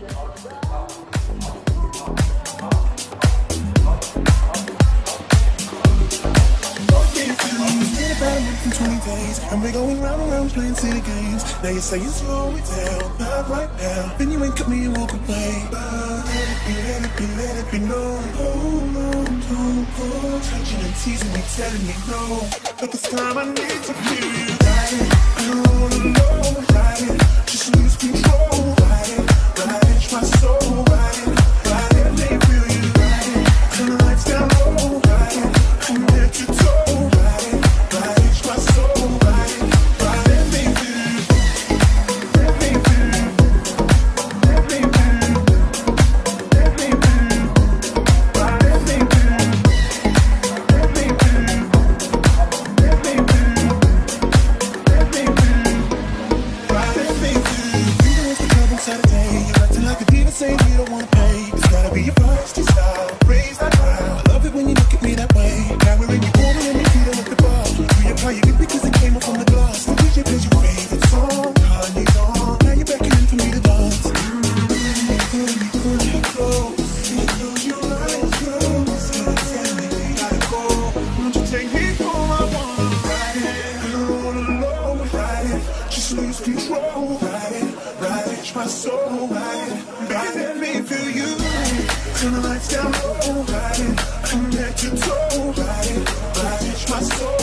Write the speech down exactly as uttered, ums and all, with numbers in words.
twenty days, and we're going round and round playing silly games. Now you're saying slow it down, not right now. Then you ain't cut me and walk away. But let it be, let it be, let it be known. Hold on, don't go touching and teasing me, telling me no. But this time I need to feel you. Ride it, I don't wanna know. Ride it, just lose control. Ride it, ride it, my soul. Ride it, ride it, let me feel you. Ride it, turn the lights down low. Ride it, from head to toe. Ride it, ride it, my soul. Ride it, ride it, let me feel you. Let me feel you. Let me feel you. Let me feel you. Ride it, let me feel you. Let me feel you. Let me feel you. Let me feel you. Ride it, let me feel you. You know it's the club on Saturday. You're acting like a diva saying you don't wanna pay. It's gotta be your feisty style. Raise that crowd. I love it when you look at me that way. Now we're in your corner and your feet are at the bar. You apply your lip because it came off on the glass. The D J plays your favorite song. Kanye's on. Now you're beckoning for me to dance. Mm-hmm. Pull me, pull me close. Close your eyes, close. Tell me we gotta go. Won't you take me home? I wanna ride it. I don't wanna know. Ride it. Just lose control. Ride it, ride it, my soul. Ride it, baby, let me feel you. Turn the lights down low. Ride it, from head to toe. Ride it, ride it, my soul.